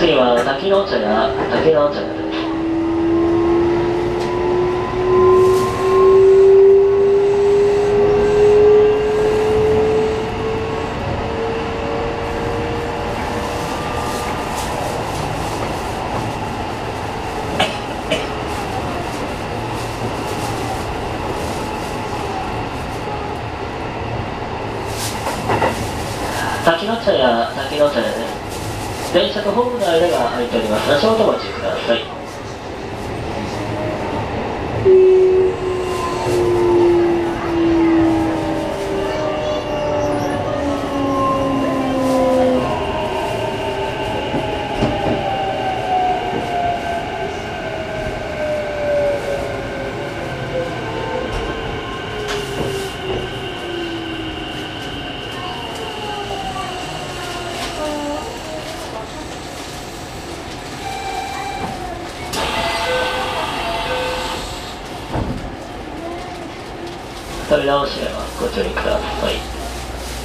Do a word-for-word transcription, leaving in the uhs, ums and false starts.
次は滝の茶屋、滝の茶屋です。滝の茶屋、滝の茶屋です。電車とホームの間が空いております。足元お待ちください。取り直しはご注意ください。